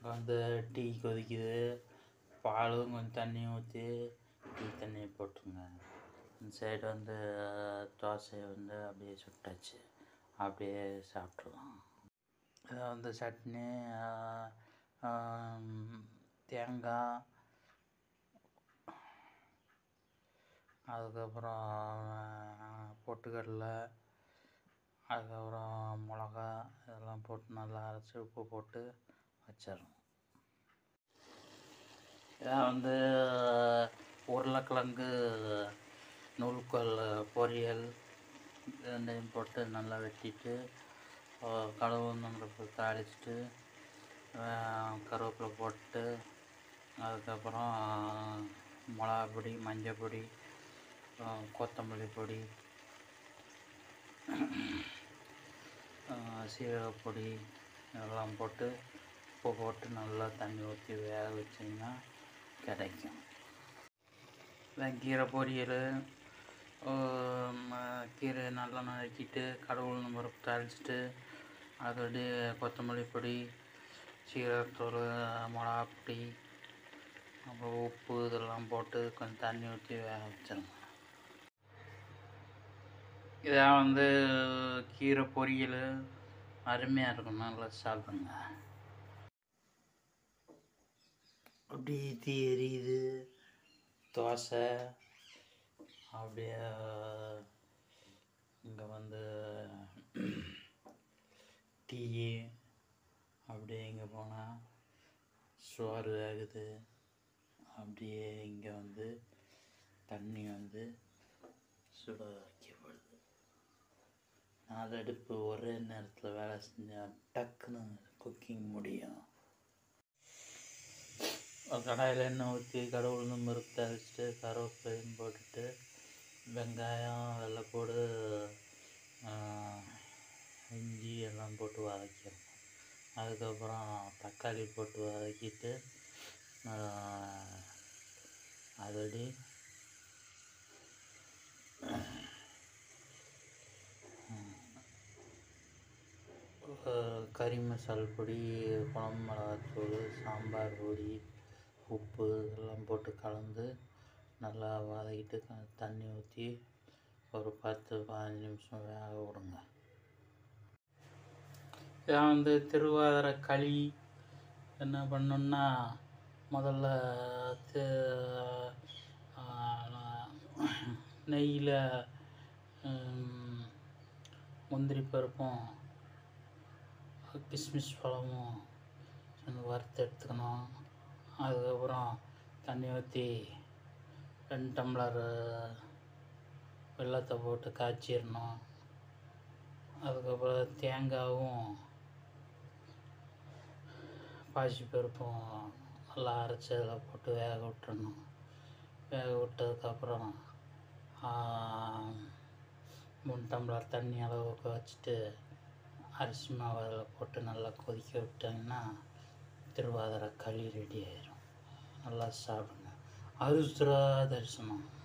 வந்து டீ கொதிக்குது, பாலும் கொஞ்சம் தண்ணியும் ஊற்றி டீ தண்ணியை போட்டுருங்க. இந்த சைடு வந்து தோசையை வந்து அப்படியே சுட்டாச்சு, அப்படியே சாப்பிட்ருலாம். இதை வந்து சட்னி, தேங்காய், அதுக்கப்புறம் பொட்டுக்கடலை, அதுக்கப்புறம் மிளகா இதெல்லாம் போட்டு நல்லா அரைச்சி உப்பு போட்டு வச்சிடணும். இதை வந்து உருளைக்கிழங்கு நூல்கோல் பொரியல் ரெண்டையும் போட்டு நல்லா வெட்டிட்டு கடுகு உளுந்தம்பருப்பு தாளிச்சிட்டு கருவேப்பிலை போட்டு அதுக்கப்புறம் மிளகா பொடி, மஞ்சள் பொடி, கொத்தமல்லி பொடி, சீரகப்பொடி இதெல்லாம் போட்டு உப்பு போட்டு நல்லா தண்ணி ஊற்றி வேக வச்சிங்கன்னா கிடைக்கும். கீரை பொரியல், கீரை நல்லா நறுக்கிட்டு கடுகு உளுந்தம்பருப்பு தாளிச்சிட்டு அதோடைய கொத்தமல்லி பொடி, சீரகத்தூள், மிளகா பொடி, அப்புறம் உப்பு இதெல்லாம் போட்டு கொஞ்சம் தண்ணி ஊற்றி வேக வச்சிடணும். இதை வந்து கீரை பொரியல் அருமையாக இருக்கும், நல்லா சாப்பிடுங்க. அப்படி தீ எரியுது, தோசை அப்படியே இங்கே வந்து டீ, அப்படியே இங்கே போனால் சோறு ஆகுது, அப்படியே இங்கே வந்து தண்ணி வந்து சுட வைக்கப்படுது. 4 அடுப்பு ஒரே நேரத்தில் வேலை செஞ்சால் டக்குன்னு குக்கிங் முடியும். கடாயில் எண்ணெய் ஊற்றி கடுகு உளுந்தம்பருப்பு தாளிச்சிட்டு கருவேப்பிலையும் போட்டுட்டு வெங்காயம், வெள்ளைப்பூடு, இஞ்சி எல்லாம் போட்டு வதக்கிடணும். அதுக்கப்புறம் தக்காளி போட்டு வதக்கிட்டு அதோடி கறி மசால் பொடி, குழம்பு மிளகாத்தூள், சாம்பார் பொடி, உப்பு இதெல்லாம் போட்டு கலந்து நல்லா வதக்கிட்டு தண்ணி ஊற்றி ஒரு 10-15 நிமிஷம் வேக விடுங்க. இதை வந்து திருவாதிரை களி என்ன பண்ணணுன்னா முதல்ல நெய்யில் முந்திரி பருப்பும் கிஸ்மிஸ் பழமும் வறுத்து எடுத்துக்கணும். அதுக்கப்புறம் தண்ணி ஊற்றி 2 டம்ளர் வெல்லத்தை போட்டு காய்ச்சிடணும். அதுக்கப்புறம் தேங்காயும் பாசிப்பருப்பும் நல்லா அரைச்சி அதில் போட்டு வேக விட்டுறணும். வேக விட்டதுக்கப்புறம் 3 டம்ளர் தண்ணி அளவுக்கு வச்சுட்டு அரிசி மாவு அதில் போட்டு நல்லா கொதிக்க விட்டாங்கன்னா திருவாதிரை களி ரெடி ஆயிடும். நல்லா சாப்பிடுங்க. அருத்ரா தரிசனம்.